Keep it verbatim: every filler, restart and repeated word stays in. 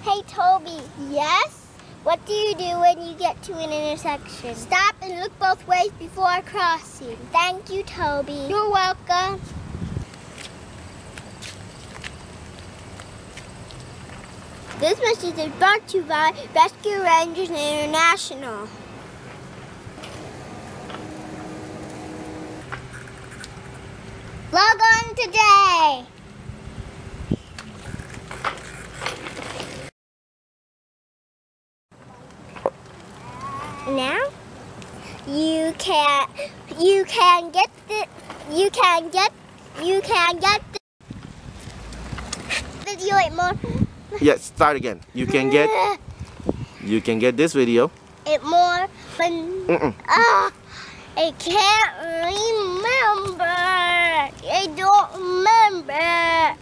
Hey Toby. Yes? What do you do when you get to an intersection? Stop and look both ways before crossing. Thank you, Toby. You're welcome. This message is brought to you by ResQ Ranjazz International. Log on today. Now you can you can get the you can get you can get the video it more. Yes, start again. You can get you can get this video. It more fun. Mm-mm. Ah, I can't remember. I don't remember.